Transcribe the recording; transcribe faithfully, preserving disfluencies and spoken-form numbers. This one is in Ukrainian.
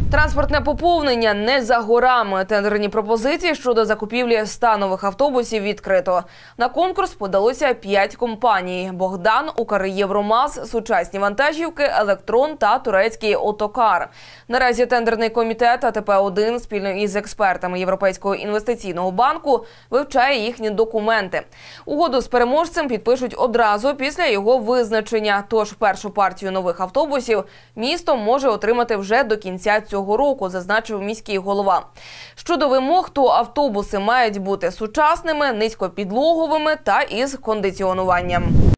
Транспортне поповнення не за горами. Тендерні пропозиції щодо закупівлі ста нових автобусів відкрито. На конкурс подалося п'ять компаній: Богдан, Укрєвромаз, сучасні вантажівки, Електрон та турецький Отокар. Наразі тендерний комітет А Т П один спільно із експертами Європейського інвестиційного банку вивчає їхні документи. Угоду з переможцем підпишуть одразу після його визначення. Тож першу партію нових автобусів місто може отримати вже до кінця цього року, зазначив міський голова. Щодо вимог, то автобуси мають бути сучасними, низькопідлоговими та із кондиціонуванням.